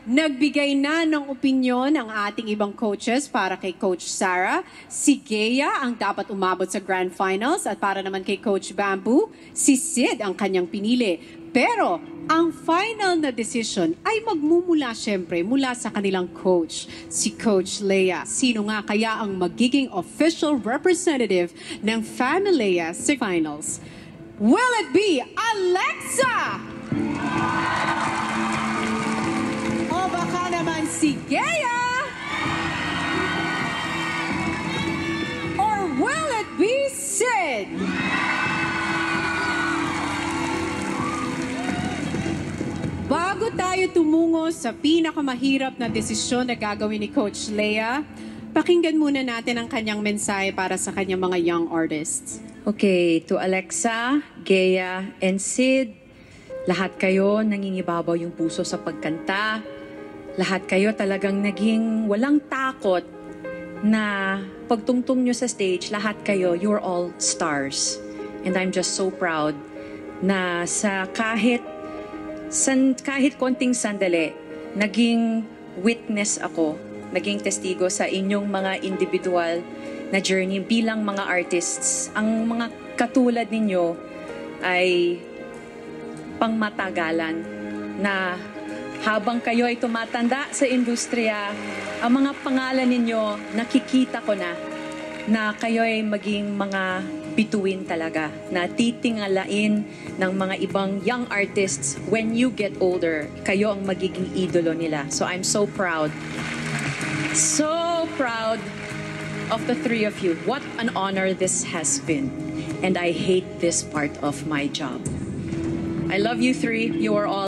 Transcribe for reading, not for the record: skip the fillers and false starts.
Nagbigay na ng opinyon ang ating ibang coaches para kay Coach Sarah. Si Gea ang dapat umabot sa Grand Finals at para naman kay Coach Bamboo, si Sid ang kanyang pinili. Pero ang final na decision ay magmumula syempre mula sa kanilang coach, si Coach Leia. Sino nga kaya ang magiging official representative ng Familia sa finals? Will it be Alexa? O baka naman si Gea? Or will it be Sid? Bago tayo tumungo sa pinakamahirap na desisyon na gagawin ni Coach Leia, pakinggan muna natin ang kanyang mensahe para sa kanyang mga young artists. Okay, to Alexa, Gea, and Sid, lahat kayo nangingibabaw yung puso sa pagkanta. Lahat kayo talagang naging walang takot na pagtungtong nyo sa stage, lahat kayo, you're all stars. And I'm just so proud na sa kahit konting sandali, naging witness ako, naging testigo sa inyong mga individual na journey bilang mga artists. Ang mga katulad ninyo ay pangmatagalan na habang kayo ay tumatanda sa industriya, ang mga pangalan ninyo, nakikita ko na kayo ay maging mga bituin talaga, na titingalain ng mga ibang young artists when you get older. Kayo ang magiging idolo nila. So I'm so proud of the three of you. What an honor this has been. And I hate this part of my job. I love you three. You are all